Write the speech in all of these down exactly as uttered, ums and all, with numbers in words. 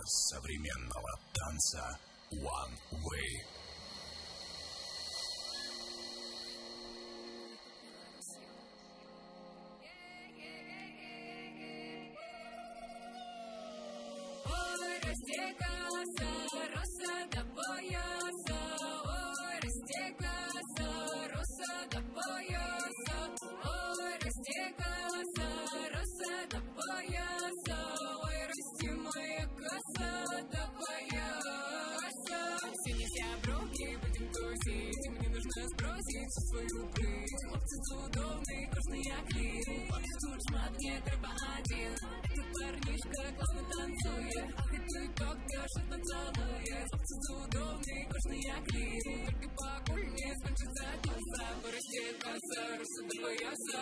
современного танца One Way. Свою прыть, хлопцы удобный, кожный акрил. Тут шмат, мне треба один. Этот парнишка классно танцует, ах и тик-ток держит целует. Хлопцы удобный, кожный акрил. Только покуль не скончится коса, порастет коса, руса до пояса.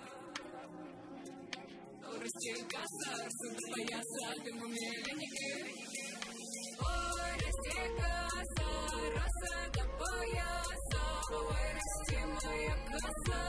Порастет коса, руса до пояса, ты в уме леники. Ой, растет коса, руса до пояса. Ой, расти моя коса.